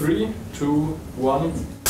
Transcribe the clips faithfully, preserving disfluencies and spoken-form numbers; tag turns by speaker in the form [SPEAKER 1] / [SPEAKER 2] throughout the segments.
[SPEAKER 1] Three, two, one.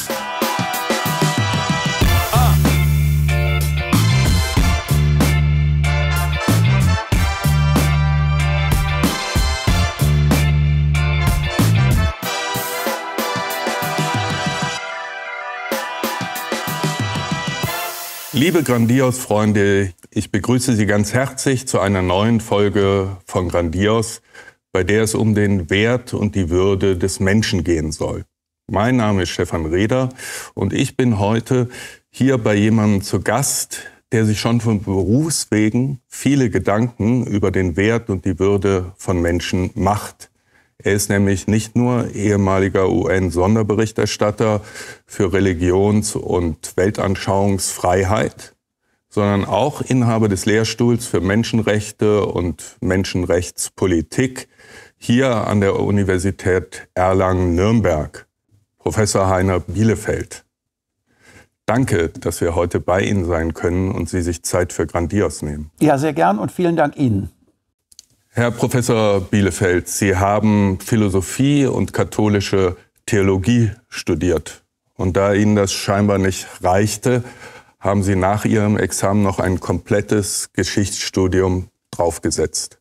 [SPEAKER 2] Liebe Grandios-Freunde, ich begrüße Sie ganz herzlich zu einer neuen Folge von Grandios, bei der es um den Wert und die Würde des Menschen gehen soll. Mein Name ist Stefan Reder und ich bin heute hier bei jemandem zu Gast, der sich schon von Berufswegen viele Gedanken über den Wert und die Würde von Menschen macht. Er ist nämlich nicht nur ehemaliger U N-Sonderberichterstatter für Religions- und Weltanschauungsfreiheit, sondern auch Inhaber des Lehrstuhls für Menschenrechte und Menschenrechtspolitik hier an der Universität Erlangen-Nürnberg, Professor Heiner Bielefeld. Danke, dass wir heute bei Ihnen sein können und Sie sich Zeit für Grandios nehmen.
[SPEAKER 3] Ja, sehr gern und vielen Dank Ihnen.
[SPEAKER 2] Herr Professor Bielefeld, Sie haben Philosophie und katholische Theologie studiert. Und da Ihnen das scheinbar nicht reichte, haben Sie nach Ihrem Examen noch ein komplettes Geschichtsstudium draufgesetzt.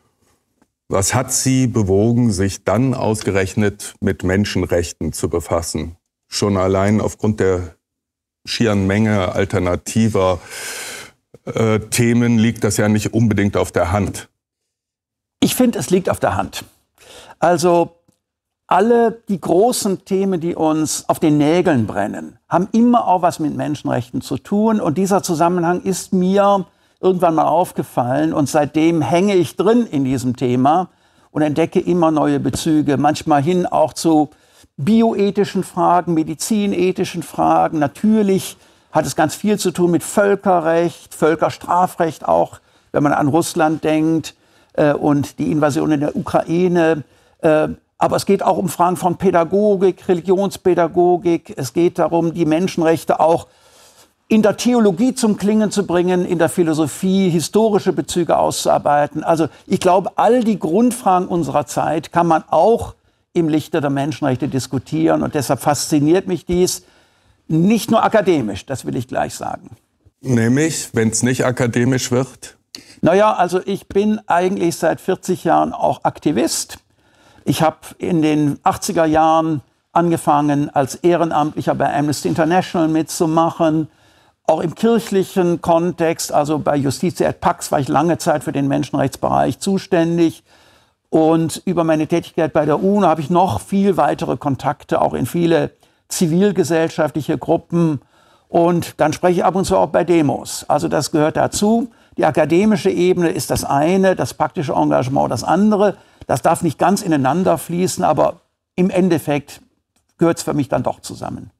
[SPEAKER 2] Was hat Sie bewogen, sich dann ausgerechnet mit Menschenrechten zu befassen? Schon allein aufgrund der schieren Menge alternativer äh, Themen liegt das ja nicht unbedingt auf der Hand.
[SPEAKER 3] Ich finde, es liegt auf der Hand. Also alle die großen Themen, die uns auf den Nägeln brennen, haben immer auch was mit Menschenrechten zu tun. Und dieser Zusammenhang ist mir irgendwann mal aufgefallen. Und seitdem hänge ich drin in diesem Thema und entdecke immer neue Bezüge. Manchmal hin auch zu bioethischen Fragen, medizinethischen Fragen. Natürlich hat es ganz viel zu tun mit Völkerrecht, Völkerstrafrecht auch, wenn man an Russland denkt. Und die Invasion in der Ukraine. Aber es geht auch um Fragen von Pädagogik, Religionspädagogik. Es geht darum, die Menschenrechte auch in der Theologie zum Klingen zu bringen, in der Philosophie historische Bezüge auszuarbeiten. Also ich glaube, all die Grundfragen unserer Zeit kann man auch im Lichte der Menschenrechte diskutieren. Und deshalb fasziniert mich dies nicht nur akademisch, das will ich gleich sagen.
[SPEAKER 2] Nämlich, wenn es nicht akademisch wird?
[SPEAKER 3] Naja, also ich bin eigentlich seit vierzig Jahren auch Aktivist. Ich habe in den achtziger Jahren angefangen, als Ehrenamtlicher bei Amnesty International mitzumachen. Auch im kirchlichen Kontext, also bei Justitia et Pax, war ich lange Zeit für den Menschenrechtsbereich zuständig. Und über meine Tätigkeit bei der UNO habe ich noch viel weitere Kontakte, auch in viele zivilgesellschaftliche Gruppen. Und dann spreche ich ab und zu auch bei Demos. Also das gehört dazu. Die akademische Ebene ist das eine, das praktische Engagement das andere. Das darf nicht ganz ineinander fließen, aber im Endeffekt gehört es für mich dann doch zusammen.